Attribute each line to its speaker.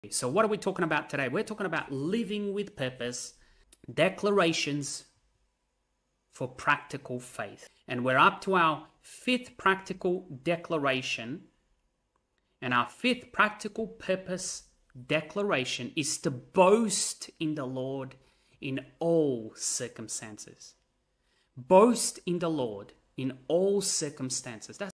Speaker 1: So what are we talking about today? We're talking about living with purpose, declarations for practical faith. And we're up to our fifth practical declaration. And our fifth practical purpose declaration is to boast in the Lord in all circumstances. Boast in the Lord in all circumstances.